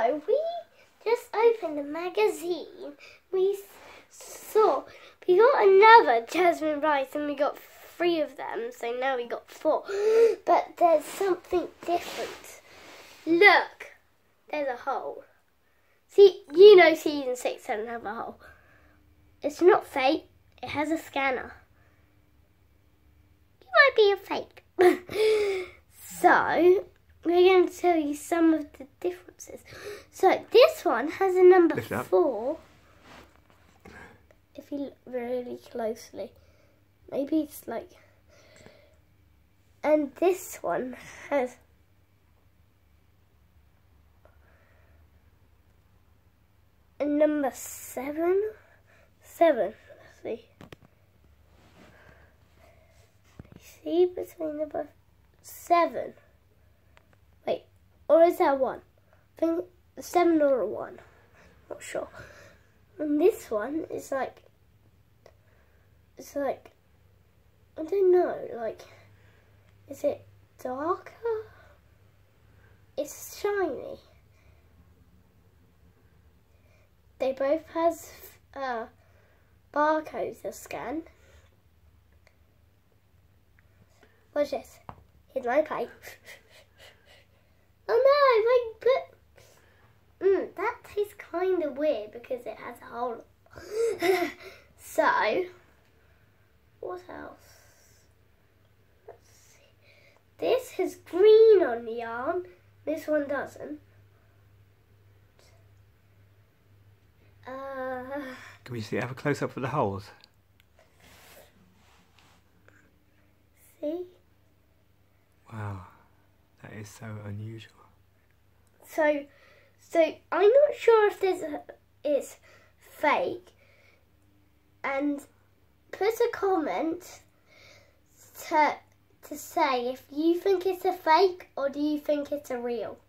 So we just opened a magazine. We got another jasmine rice and we got 3 of them, so now we got 4. But there's something different. Look, there's a hole. See, you know season 6 doesn't have a hole. It's not fake, it has a scanner. You might be a fake. So, we're going to tell you some of the differences. So, this one has a number 4. If you look really closely. Maybe it's like... And this one has... a number 7. 7. Let's see. See between number 7. Wait, or is that 1? I think 7 or a 1. Not sure. And this one is like, it's like, I don't know, like, is it darker? It's shiny. They both has barcodes to scan. What's this? Here's my plate. Oh no, that tastes kind of weird because it has a hole. So, what else? Let's see. This has green on the yarn. This one doesn't. Can we have a close up of the holes? See? Wow, that is so unusual. So I'm not sure if this is fake. And put a comment to say if you think it's a fake or do you think it's a real.